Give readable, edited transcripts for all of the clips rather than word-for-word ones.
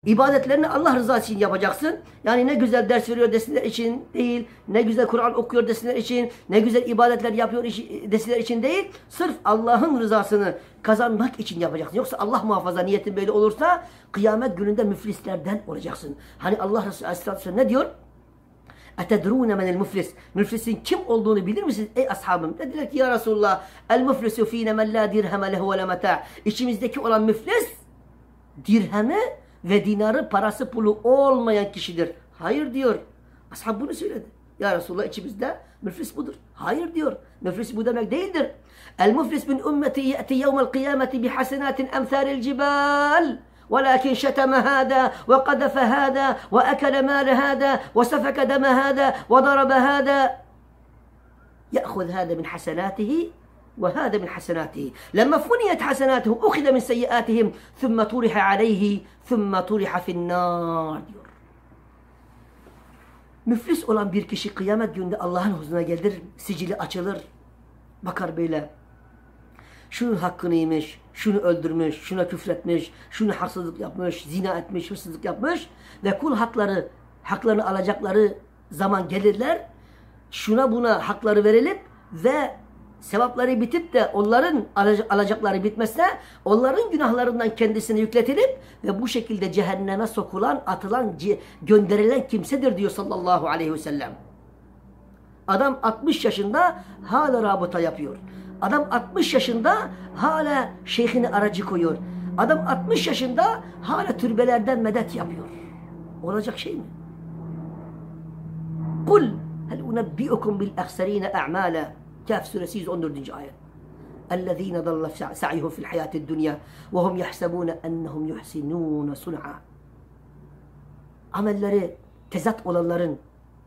İbadetlerini Allah rızası için yapacaksın. Yani ne güzel ders veriyor desinler için değil, ne güzel Kur'an okuyor desinler için, ne güzel ibadetler yapıyor desinler için değil. Sırf Allah'ın rızasını kazanmak için yapacaksın. Yoksa Allah muhafaza niyetin böyle olursa kıyamet gününde müflislerden olacaksın. Hani Allah Resulü Aleyhisselatü Vesselam ne diyor? اَتَدْرُونَ مَنَ الْمُفْلِسِ Müflisin kim olduğunu bilir misiniz ey ashabım? Dediler ki ya Resulullah el-muflisu fîne men lâ dirheme lehu ve lemeta. İçimizdeki olan müflis dirhemi ve dinarı parası pulu olmayan kişidir. Hayır diyor. Ashab bunu söyledi. Ya Resulullah içimizde müflis budur. Hayır diyor. Müflis bu demek değildir. El-muflis min ümmeti ye'ti yevmel kıyameti bihasenatin emthâlil cibâl. ولكن شتم هذا وقذف هذا وأكل مال هذا وسفك دم هذا وضرب هذا يأخذ هذا من حسناته وهذا من حسناته لما فنيت حسناتهم أخذ من سيئاتهم ثم طرح عليه ثم طرح في النار diyor. Müflis olan bir kişi kıyamet gününde Allah'ın huzuruna gelir, sicili açılır, bakar böyle. Şunun hakkını yemiş, şunu öldürmüş, şuna küfretmiş, şunu haksızlık yapmış, zina etmiş, hırsızlık yapmış ve kul haklarını alacakları zaman gelirler. Şuna buna hakları verilip ve sevapları bitip de onların alacakları bitmezse onların günahlarından kendisine yükletilip ve bu şekilde cehenneme sokulan, atılan, gönderilen kimsedir diyor sallallahu aleyhi ve sellem. Adam 60 yaşında hala rabıta yapıyor. Adam 60 yaşında hala şeyhini aracı koyuyor. Adam 60 yaşında hala türbelerden medet yapıyor. Olacak şey mi? Kul hel unebbi'ukum bil ahserine a'mala. Kehf suresi 114. ayet. اَلَّذ۪ينَ ضَلَّ سَعْيُهُمْ فِي الْحَيَاةِ الدُّنْيَا وَهُمْ يَحْسَبُونَ اَنَّهُمْ يُحْسِنُونَ صُنْعًا. Amelleri tezat olanların,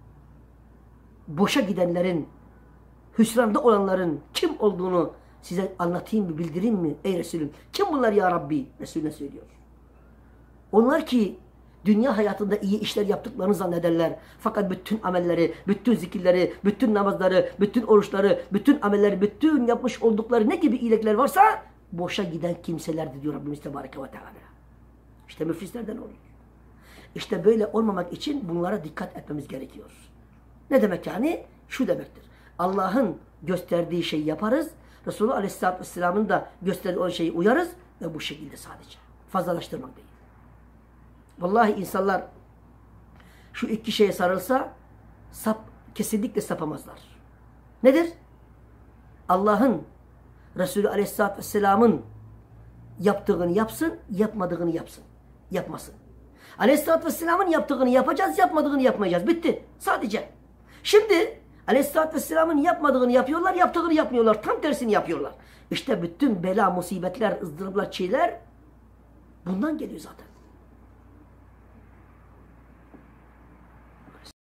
boşa gidenlerin, hüsranda olanların kim olduğunu size anlatayım mı, bildireyim mi ey Resulüm? Kim bunlar ya Rabbi? Resulüne söylüyor. Onlar ki dünya hayatında iyi işler yaptıklarını zannederler. Fakat bütün amelleri, bütün zikirleri, bütün namazları, bütün oruçları, bütün amelleri, bütün yapmış oldukları ne gibi iyilikler varsa boşa giden kimselerdir diyor Rabbimiz Tebareke ve Teala. İşte müflislerden oluyor. İşte böyle olmamak için bunlara dikkat etmemiz gerekiyor. Ne demek yani? Şu demektir. Allah'ın gösterdiği şeyi yaparız. Resulullah Aleyhisselatü Vesselam'ın da gösterdiği o şeyi uyarız ve bu şekilde sadece. Fazlalaştırmak değil. Vallahi insanlar şu iki şeye sarılsa kesinlikle sapamazlar. Nedir? Allah'ın Resulü Aleyhisselatü Vesselam'ın yaptığını yapsın, yapmadığını yapsın. Yapmasın. Aleyhisselatü Vesselam'ın yaptığını yapacağız, yapmadığını yapmayacağız. Bitti. Sadece. Şimdi Aleyhisselatü Vesselam'ın yapmadığını yapıyorlar, yaptığını yapmıyorlar. Tam tersini yapıyorlar. İşte bütün bela, musibetler, ızdıraplar, çileler bundan geliyor zaten.